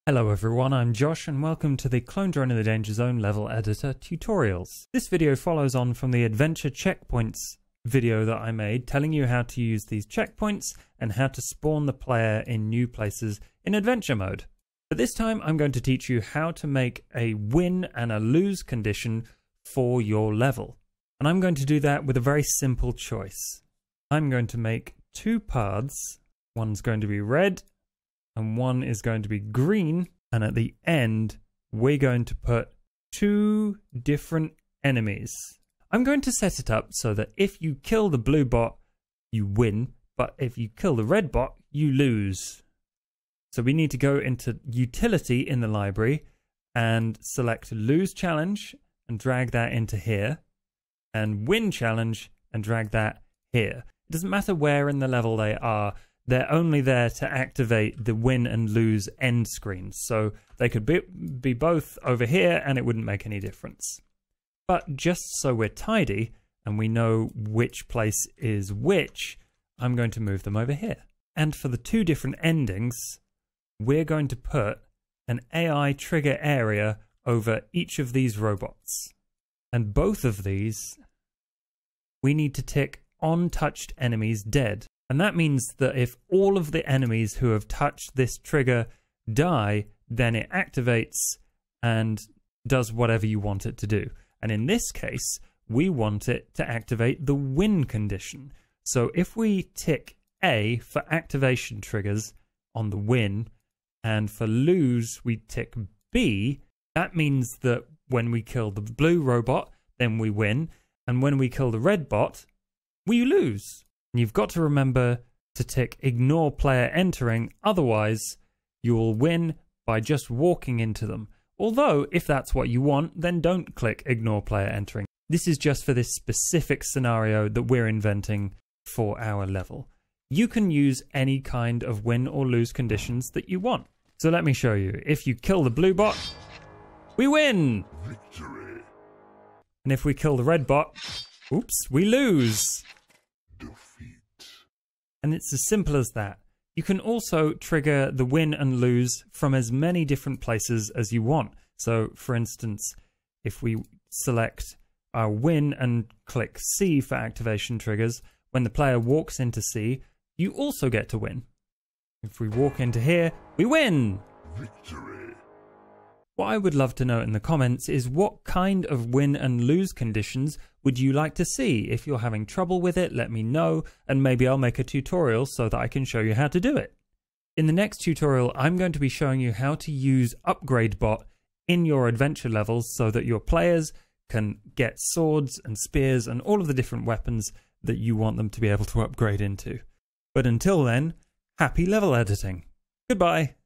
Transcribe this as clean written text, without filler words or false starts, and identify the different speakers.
Speaker 1: Hello everyone, I'm Josh and welcome to the Clone Drone in the Danger Zone level editor tutorials. This video follows on from the adventure checkpoints video that I made telling you how to use these checkpoints and how to spawn the player in new places in adventure mode. But this time I'm going to teach you how to make a win and a lose condition for your level. And I'm going to do that with a very simple choice. I'm going to make two paths. One's going to be red and one is going to be green, and at the end we're going to put two different enemies. I'm going to set it up so that if you kill the blue bot you win, but if you kill the red bot you lose. So we need to go into utility in the library and select lose challenge and drag that into here, and win challenge and drag that here. It doesn't matter where in the level they are. They're only there to activate the win and lose end screens. So they could be both over here and it wouldn't make any difference. But just so we're tidy and we know which place is which, I'm going to move them over here. And for the two different endings, we're going to put an AI trigger area over each of these robots. And both of these, we need to tick untouched enemies dead. And that means that if all of the enemies who have touched this trigger die, then it activates and does whatever you want it to do. And in this case, we want it to activate the win condition. So if we tick A for activation triggers on the win, and for lose we tick B, that means that when we kill the blue robot, then we win, and when we kill the red bot, we lose. And you've got to remember to tick ignore player entering, otherwise you will win by just walking into them. Although, if that's what you want, then don't click ignore player entering. This is just for this specific scenario that we're inventing for our level. You can use any kind of win or lose conditions that you want. So let me show you. If you kill the blue bot, we win!
Speaker 2: Victory.
Speaker 1: And if we kill the red bot, oops, we lose! And it's as simple as that. You can also trigger the win and lose from as many different places as you want. So, for instance, if we select our win and click C for activation triggers, when the player walks into C, you also get to win. If we walk into here, we win!
Speaker 2: Victory.
Speaker 1: What I would love to know in the comments is what kind of win and lose conditions would you like to see? If you're having trouble with it, let me know, and maybe I'll make a tutorial so that I can show you how to do it. In the next tutorial, I'm going to be showing you how to use Upgrade Bot in your adventure levels so that your players can get swords and spears and all of the different weapons that you want them to be able to upgrade into. But until then, happy level editing. Goodbye.